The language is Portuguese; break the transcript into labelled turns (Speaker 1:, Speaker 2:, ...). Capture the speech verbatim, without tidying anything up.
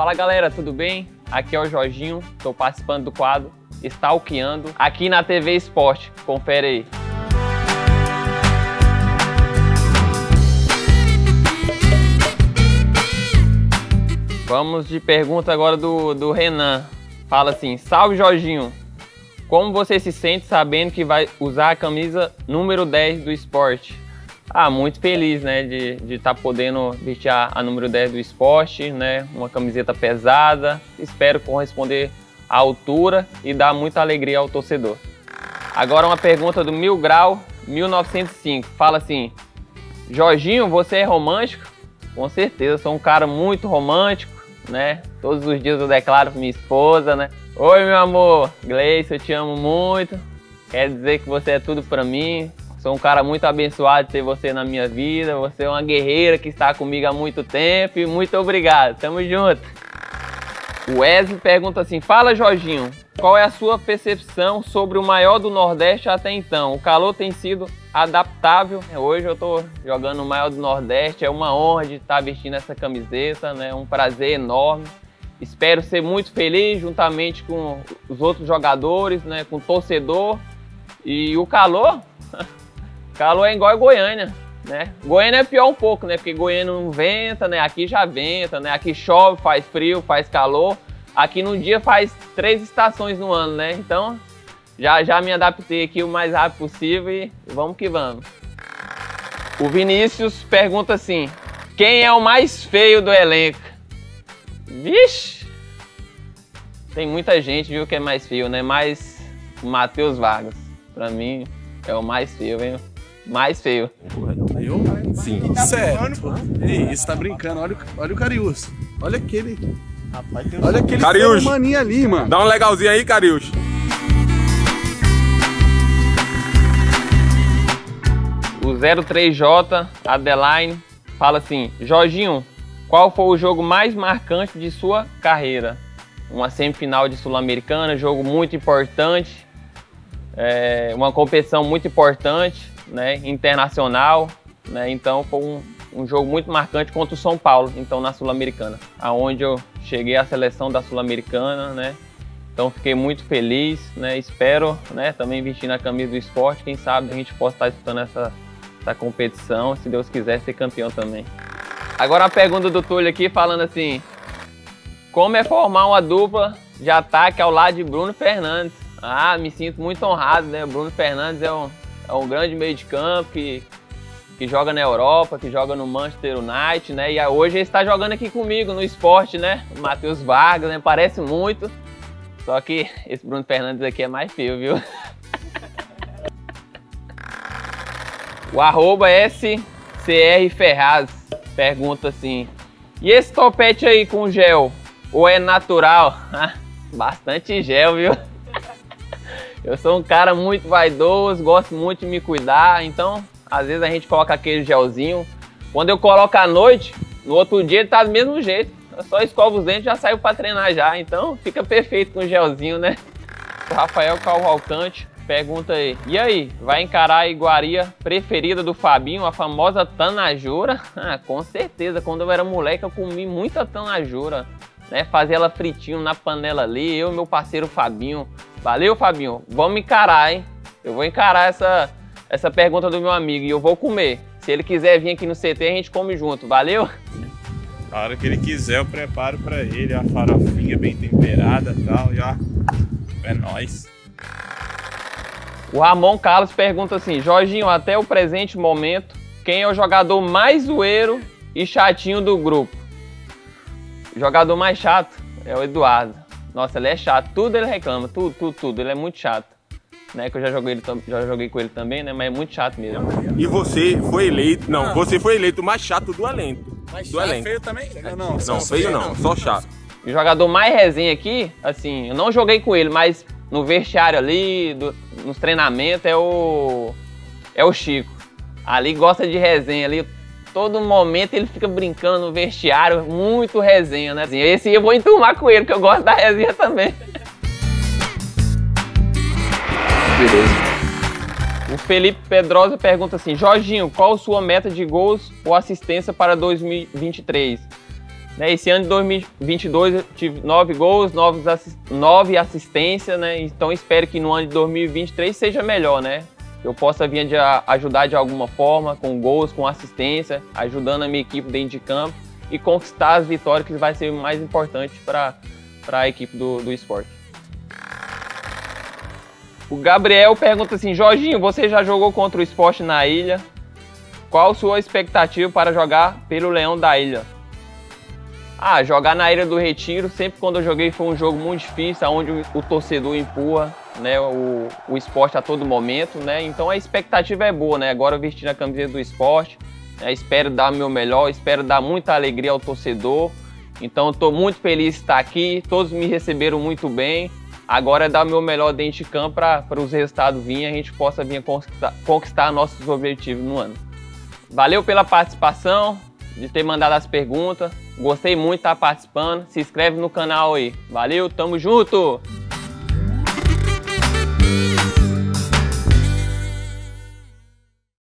Speaker 1: Fala galera, tudo bem? Aqui é o Jorginho, estou participando do quadro Stalkeando aqui na T V Esporte. Confere aí. Vamos de pergunta agora do, do Renan. Fala assim: salve Jorginho, como você se sente sabendo que vai usar a camisa número dez do esporte? Ah, muito feliz, né, de estar tá podendo vestir a, a número dez do esporte, né, uma camiseta pesada. Espero corresponder à altura e dar muita alegria ao torcedor. Agora uma pergunta do Mil Grau mil novecentos e cinco. Fala assim: Jorginho, você é romântico? Com certeza, sou um cara muito romântico, né? Todos os dias eu declaro pra minha esposa, né? Oi, meu amor, Gleice, eu te amo muito. Quer dizer que você é tudo pra mim. Sou um cara muito abençoado de ter você na minha vida. Você é uma guerreira que está comigo há muito tempo e muito obrigado. Tamo junto. O Wesley pergunta assim: fala Jorginho, qual é a sua percepção sobre o maior do Nordeste até então? O calor tem sido adaptável. Hoje eu tô jogando o maior do Nordeste. É uma honra de estar vestindo essa camiseta, né? Um prazer enorme. Espero ser muito feliz juntamente com os outros jogadores, né? Com o torcedor. E o calor... calor é igual a Goiânia, né? Goiânia é pior um pouco, né? Porque Goiânia não venta, né? Aqui já venta, né? Aqui chove, faz frio, faz calor. Aqui no dia faz três estações no ano, né? Então, já, já me adaptei aqui o mais rápido possível e vamos que vamos. O Vinícius pergunta assim: quem é o mais feio do elenco? Vixe! Tem muita gente, viu, que é mais feio, né? Mas o Matheus Vargas, pra mim, é o mais feio, hein? Mais feio.
Speaker 2: Eu? Sim. Sério? Ei, isso tá brincando. Olha, olha o Cariús. Olha aquele. Rapaz, tem um... Olha aquele
Speaker 3: Cariús,
Speaker 2: maninho ali, mano.
Speaker 3: Dá um legalzinho aí, Cariús.
Speaker 1: O zero três J Adeline fala assim: Jorginho, qual foi o jogo mais marcante de sua carreira? Uma semifinal de Sul-Americana, jogo muito importante. É uma competição muito importante, né, internacional, né, então foi um, um jogo muito marcante contra o São Paulo, então na Sul-Americana, aonde eu cheguei à seleção da Sul-Americana, né, então fiquei muito feliz, né, espero, né, também vestir na camisa do esporte, quem sabe a gente possa estar disputando essa, essa competição, se Deus quiser ser campeão também. Agora a pergunta do Túlio aqui falando assim: como é formar uma dupla de ataque ao lado de Bruno Fernandes? Ah, me sinto muito honrado, né? O Bruno Fernandes é um, é um grande meio de campo que, que joga na Europa, que joga no Manchester United, né? E hoje ele está jogando aqui comigo no esporte, né? O Matheus Vargas, né? Parece muito. Só que esse Bruno Fernandes aqui é mais feio, viu? O arroba S C R Ferraz pergunta assim: e esse topete aí com gel? Ou é natural? Bastante gel, viu? Eu sou um cara muito vaidoso, gosto muito de me cuidar, então às vezes a gente coloca aquele gelzinho. Quando eu coloco à noite, no outro dia ele tá do mesmo jeito. Eu só escovo os dentes e já saio para treinar já, então fica perfeito com o gelzinho, né? O Rafael Cavalcante pergunta aí: e aí, vai encarar a iguaria preferida do Fabinho, a famosa tanajura? Ah, com certeza, quando eu era moleque eu comi muita tanajura, né? Fazia ela fritinho na panela ali, eu e meu parceiro Fabinho. Valeu, Fabinho. Vamos encarar, hein? Eu vou encarar essa, essa pergunta do meu amigo e eu vou comer. Se ele quiser vir aqui no C T, a gente come junto. Valeu?
Speaker 4: A hora que ele quiser, eu preparo pra ele a farofinha bem temperada e tal. E ó, é nóis.
Speaker 1: O Ramon Carlos pergunta assim: Jorginho, até o presente momento, quem é o jogador mais zoeiro e chatinho do grupo? O jogador mais chato é o Eduardo. Nossa, ele é chato, tudo ele reclama, tudo, tudo, tudo, ele é muito chato, né, que eu já joguei, ele, já joguei com ele também, né, mas é muito chato mesmo.
Speaker 3: E você foi eleito, não, você foi eleito o mais chato do elenco.
Speaker 2: Mais
Speaker 3: do
Speaker 2: chato,
Speaker 3: elenco.
Speaker 2: feio também? Não, não,
Speaker 3: não feio não, só chato.
Speaker 1: O jogador mais resenha aqui, assim, eu não joguei com ele, mas no vestiário ali, do, nos treinamentos, é o, é o Chico. Ali gosta de resenha ali. Todo momento ele fica brincando no vestiário, muito resenha, né? Esse eu vou enturmar com ele, porque eu gosto da resenha também. Beleza. O Felipe Pedrosa pergunta assim: Jorginho, qual a sua meta de gols ou assistência para dois mil e vinte e três? Né, esse ano de dois mil e vinte e dois eu tive nove gols, nove assistências, né? Então espero que no ano de dois mil e vinte e três seja melhor, né? Eu possa vir de ajudar de alguma forma, com gols, com assistência, ajudando a minha equipe dentro de campo e conquistar as vitórias, que vai ser o mais importante para a equipe do, do esporte. O Gabriel pergunta assim: Jorginho, você já jogou contra o Sport na ilha? Qual a sua expectativa para jogar pelo Leão da Ilha? Ah, jogar na Ilha do Retiro, sempre quando eu joguei foi um jogo muito difícil, onde o, o torcedor empurra, né, o, o esporte a todo momento, né? Então a expectativa é boa, né? Agora vestindo a camiseta do esporte, né, espero dar o meu melhor, espero dar muita alegria ao torcedor. Então estou muito feliz de estar aqui, todos me receberam muito bem. Agora é dar o meu melhor dentro de campo para os resultados virem e a gente possa vir a conquistar, conquistar nossos objetivos no ano. Valeu pela participação, de ter mandado as perguntas. Gostei muito de estar participando. Se inscreve no canal aí. Valeu, tamo junto!